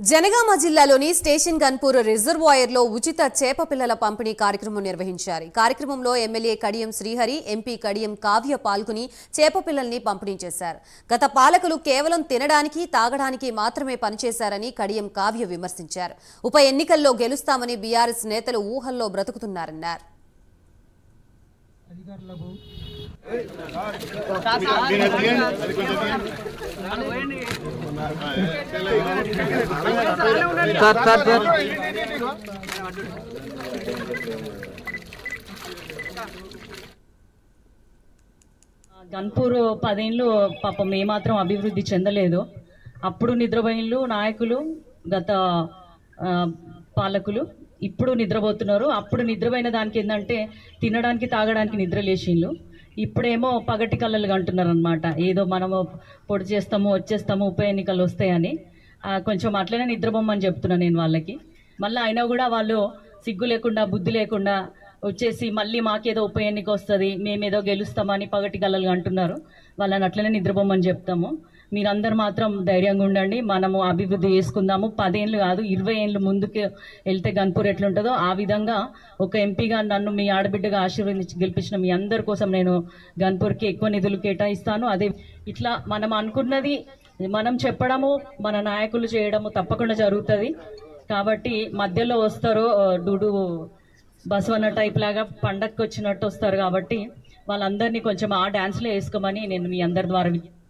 జనగామ జిల్లాలోని స్టేషన్ గన్పూర్ రిజర్వాయర్లో ఉచిత చేప పిల్లల పంపిణీ కార్యక్రమం నిర్వహించారు. కార్యక్రమంలో ఎమ్మెల్యే కడియం శ్రీహరి, ఎంపీ కడియం కావ్య పాల్గొని చేప పిల్లల్ని పంపిణీ చేశారు. గత పాలకులు కేవలం తినడానికి, తాగడానికి మాత్రమే పనిచేశారని కడియం కావ్య విమర్శించారు. ఉప ఎన్నికల్లో గెలుస్తామని బీఆర్ఎస్ నేతలు ఊహల్లో బ్రతుకుతున్నారన్నారు. గన్పూర్ 10 ఏళ్ళు పాపం ఏమాత్రం అభివృద్ధి చెందలేదు. అప్పుడు నిద్రపోయిన్లు నాయకులు, గత పాలకులు ఇప్పుడు నిద్రపోతున్నారు. అప్పుడు నిద్రపోయిన దానికి ఏంటంటే తినడానికి, తాగడానికి నిద్రలేసిన్లు. ఇప్పుడేమో పగటి కళ్ళలు అంటున్నారు అనమాట. ఏదో మనము పొడి చేస్తాము, వచ్చేస్తాము, ఉప ఎన్నికలు వస్తాయని కొంచెం అట్లనే నిద్రపోమని చెప్తున్నా నేను వాళ్ళకి. మళ్ళీ అయినా కూడా వాళ్ళు సిగ్గు లేకుండా, బుద్ధి లేకుండా వచ్చేసి మళ్ళీ మాకేదో ఉప ఎన్నిక వస్తుంది, మేమేదో గెలుస్తామని పగటి కళ్ళలు అంటున్నారు. వాళ్ళని అట్లనే నిద్రపోమని చెప్తాము. మీరందరూ మాత్రం ధైర్యంగా ఉండండి. మనము అభివృద్ధి చేసుకుందాము. 10 ఏళ్ళు కాదు, 20 ఏళ్ళు ముందుకు వెళ్తే గన్పూర్ ఎట్లుంటుందో ఆ విధంగా ఒక ఎంపీగా నన్ను మీ ఆడబిడ్డగా ఆశీర్వదించి గెలిపించిన మీ అందరి కోసం నేను గన్పూర్కి ఎక్కువ నిధులు కేటాయిస్తాను. అదే ఇట్లా మనం అనుకున్నది మనం చెప్పడము, మన నాయకులు చేయడము తప్పకుండా జరుగుతుంది. కాబట్టి మధ్యలో వస్తారు డూడు బసవన్న టైప్ లాగా పండగకి వచ్చినట్టు వస్తారు. కాబట్టి వాళ్ళందరినీ కొంచెం ఆ డాన్స్లో వేసుకోమని నేను మీ అందరి ద్వారా